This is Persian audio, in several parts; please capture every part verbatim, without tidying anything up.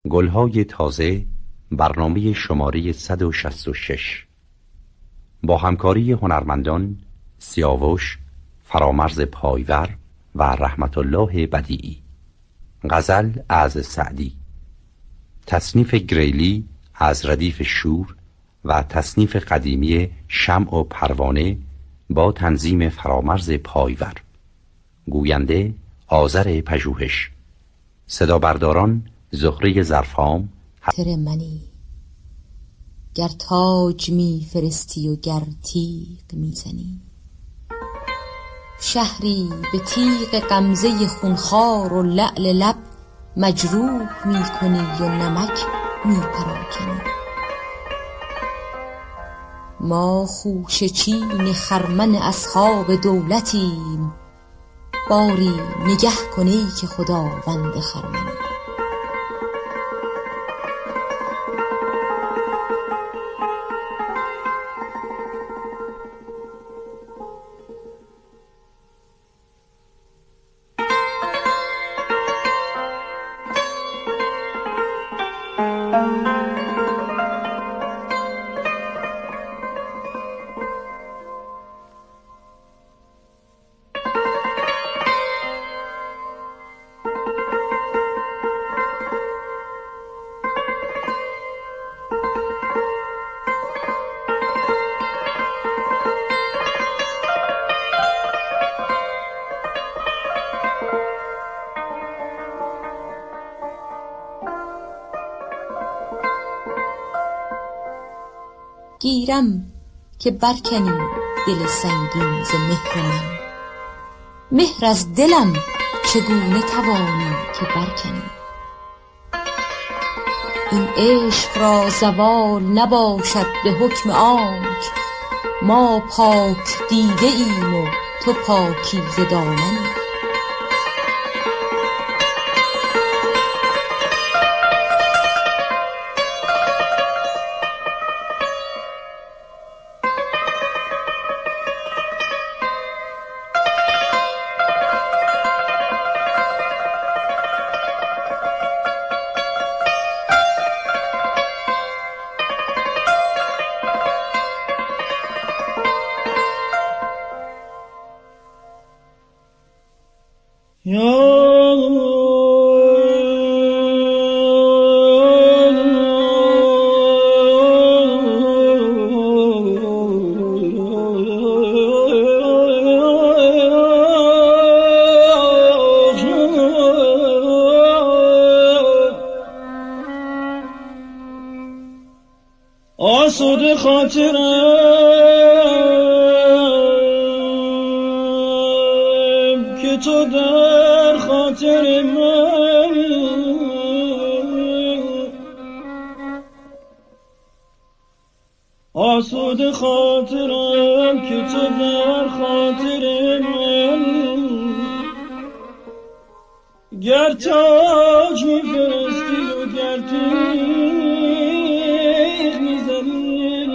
گلهای تازه، برنامه شماره صد و شصت و شش با همکاری هنرمندان سیاوش، فرامرز پایور و رحمت الله بدیعی. غزل از سعدی، تصنیف گریلی از ردیف شور و تصنیف قدیمی شمع و پروانه با تنظیم فرامرز پایور. گوینده آذر پژوهش. صدا برداران زهره ظرفام. تر منی گر تاج می فرستی و گر تیغ می زنی، شهری به تیغ غمزه خونخوار و لعل لب مجروح می کنی و نمک می پراکنی. ما خوشه چین خرمن اصحاب دولتیم، باری نگه کنی که خداوند خرمنی. گیرم که برکنی دل سنگین ز مهر من، مهر از دلم چگونه توانی که برکنی. این عشق را زوال نباشد به حکم آنک ما پاک دیده ایم و تو پاکیزه دامنی. آسوده خاطرم که تو در خاطر منی، آسوده خاطرم که تو در خاطر منی. گر تاج می‌فرستی و گر تیغ می‌زنی،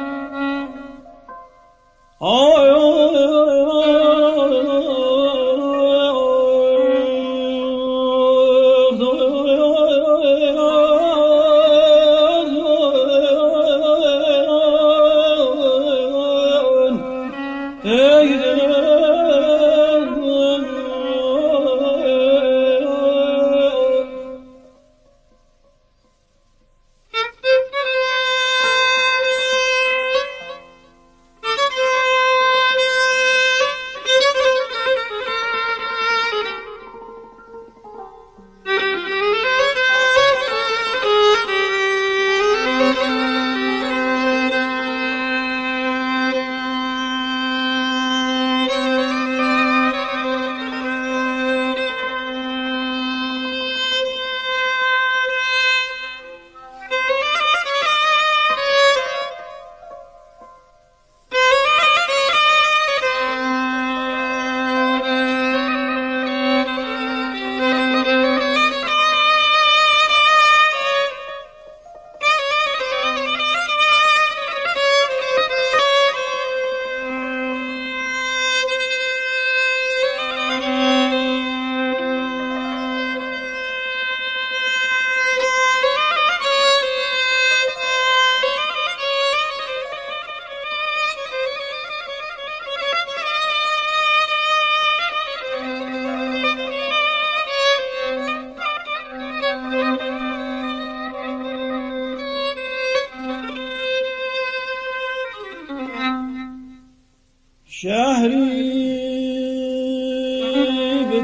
آی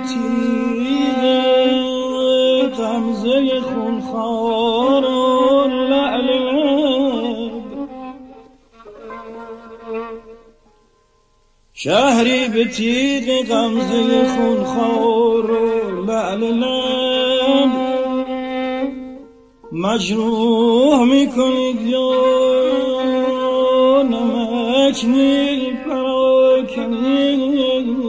تیغ غمزه خونخوار و لعل لب، شهری به تیغ غمزه خونخوار و لعل لب مجروح میکنید یا نمک می پراکنید.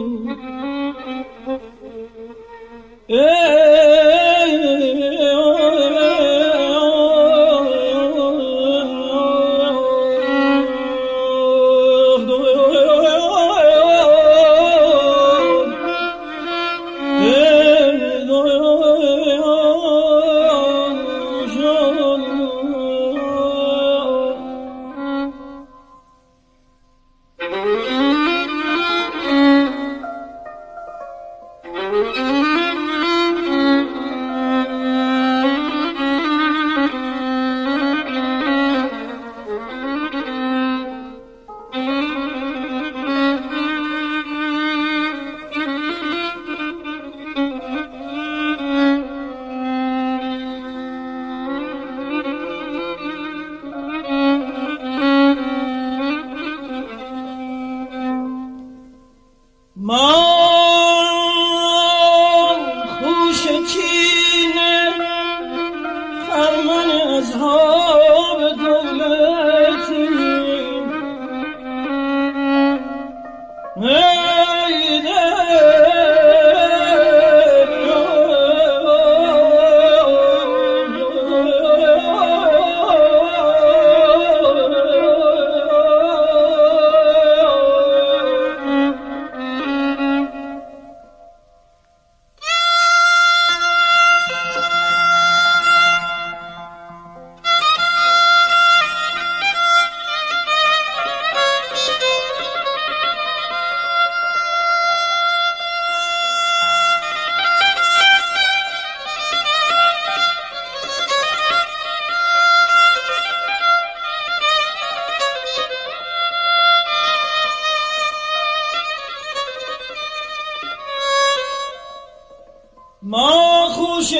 ما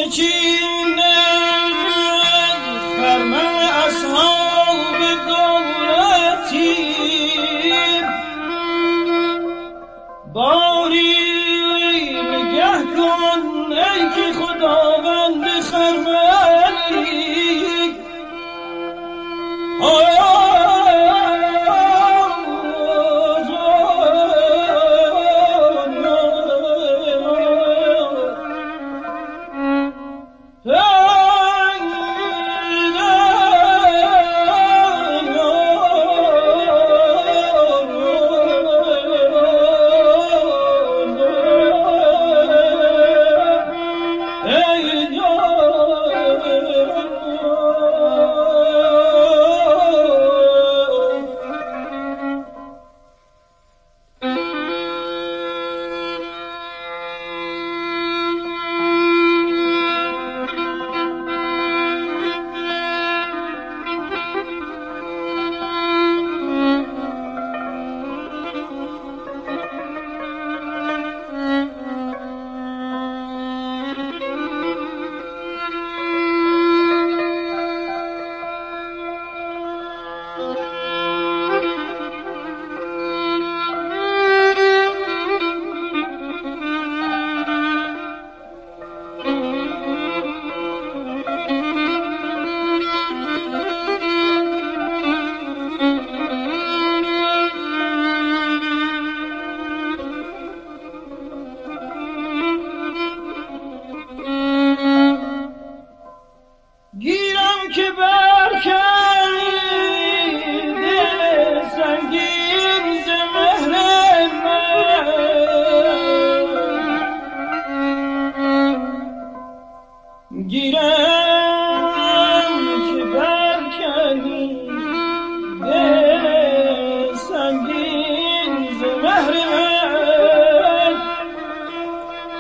خوشچینه خرمن اصحاب دولتیم، باری نگه کن ای که خداوند خرمنی.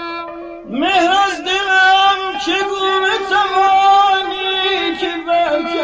مهر از دلم چگونه توانی که برکن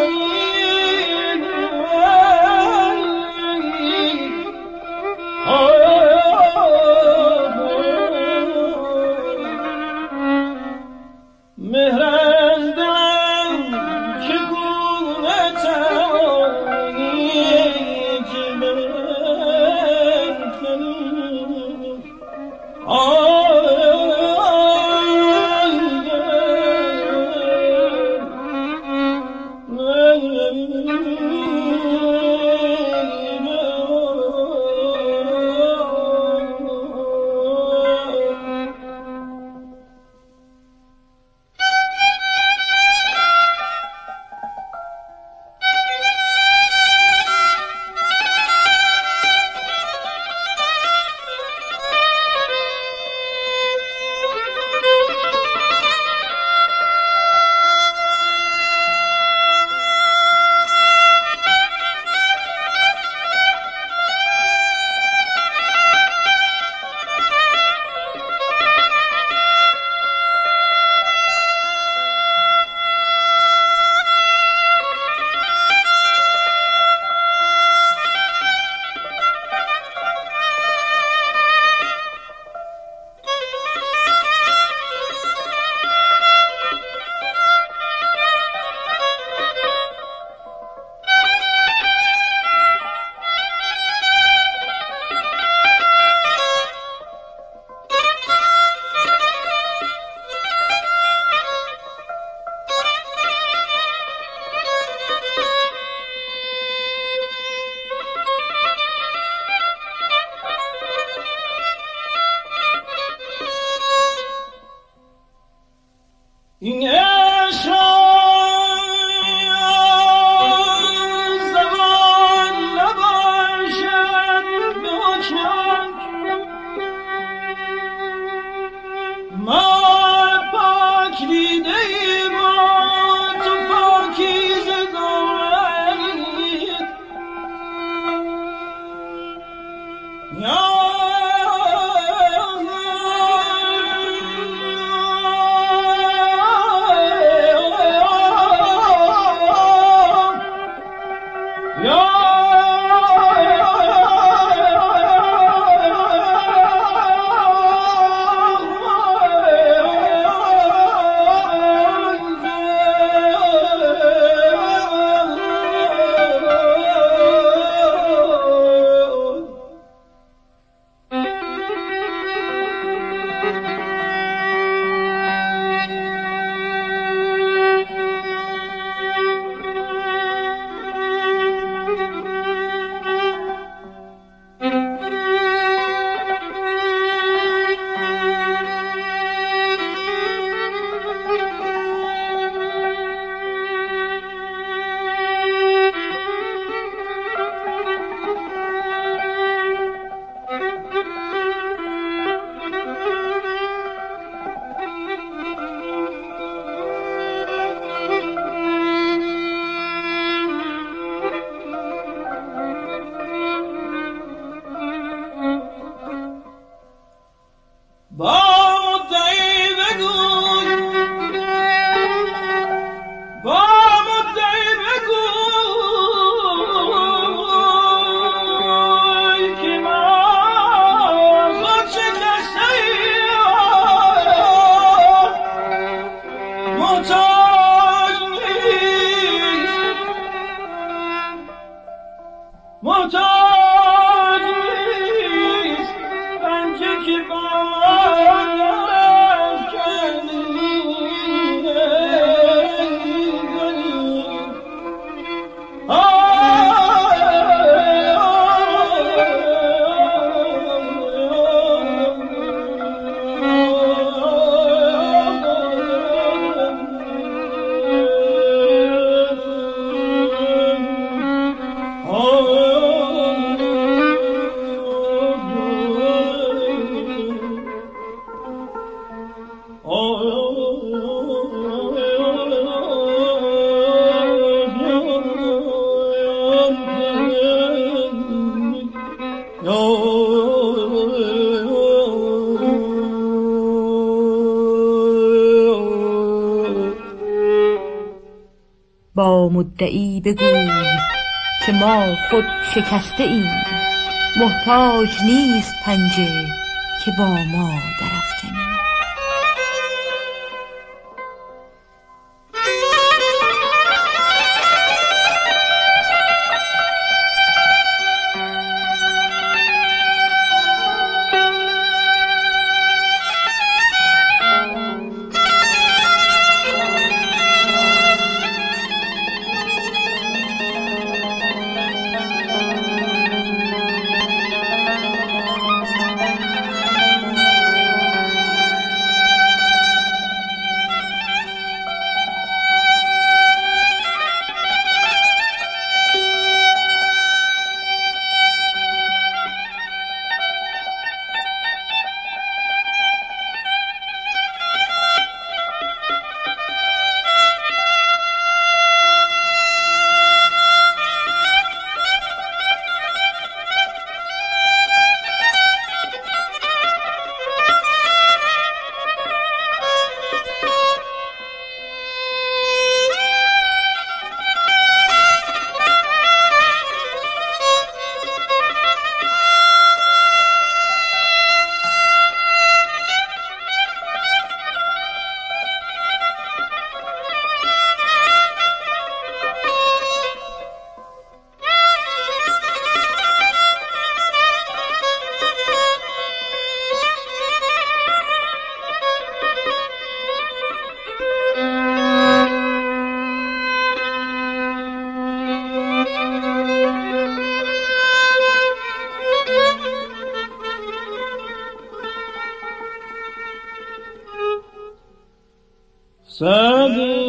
با مدعی بگوی که ما خود شکسته ایم، محتاج نیست پنجه که با ما درافکنی. سعدی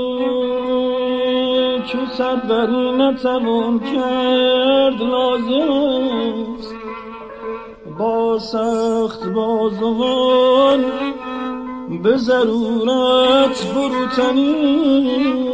چو سروری نتوان کرد، لازم است با سخت بازوان به ضرورت فروتنی.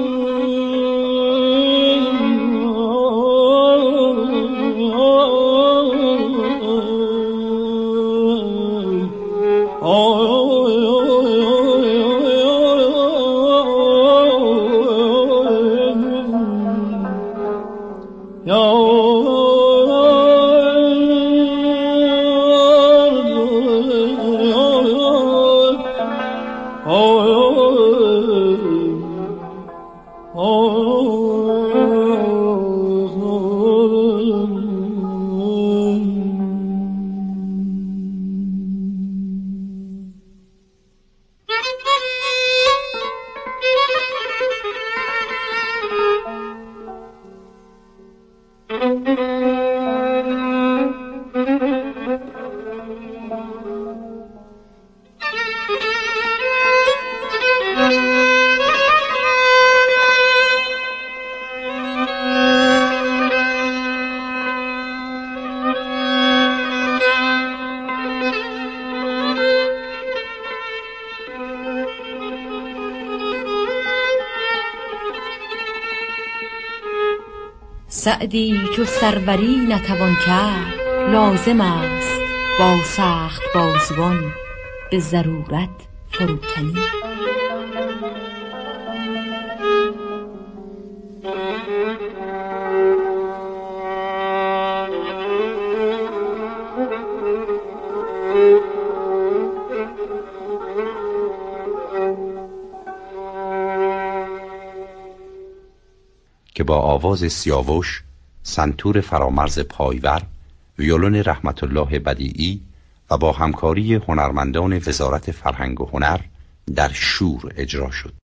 سعدی چو سروری نتوان کرد، لازم است با سخت بازوان به ضرورت فروتنی. که با آواز سیاوش، سنتور فرامرز پایور، ویولون رحمت الله بدیعی و با همکاری هنرمندان وزارت فرهنگ و هنر در شور اجرا شد.